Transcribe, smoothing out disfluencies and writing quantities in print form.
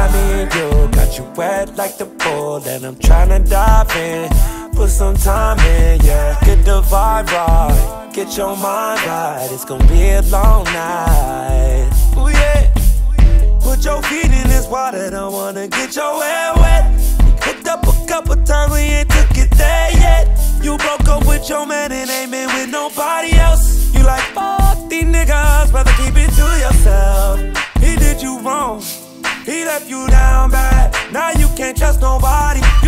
me and you, got you wet like the pool, and I'm tryna dive in. Put some time in, yeah. Get the vibe right, get your mind right. It's gonna be a long night. Ooh yeah. Put your feet in this water, don't wanna get your hair wet. Hooked up a couple times, we ain't took it there yet. You broke up with your man and ain't been with nobody else. You like, fuck these niggas, rather keep it to yourself. He did you wrong, he left you down bad. Now you can't trust nobody.